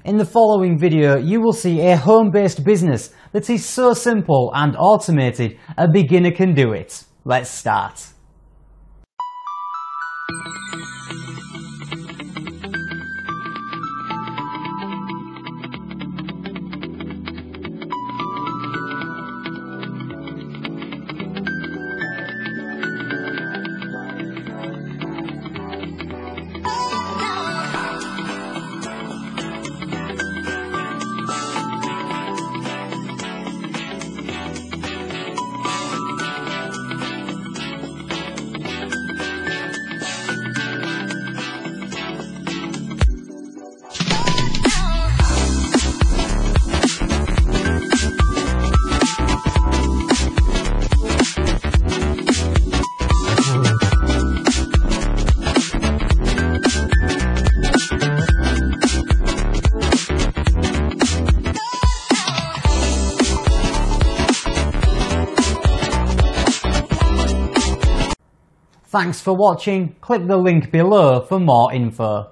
In the following video, you will see a home-based business that is so simple and automated, a beginner can do it. Let's start. Thanks for watching. Click the link below for more info.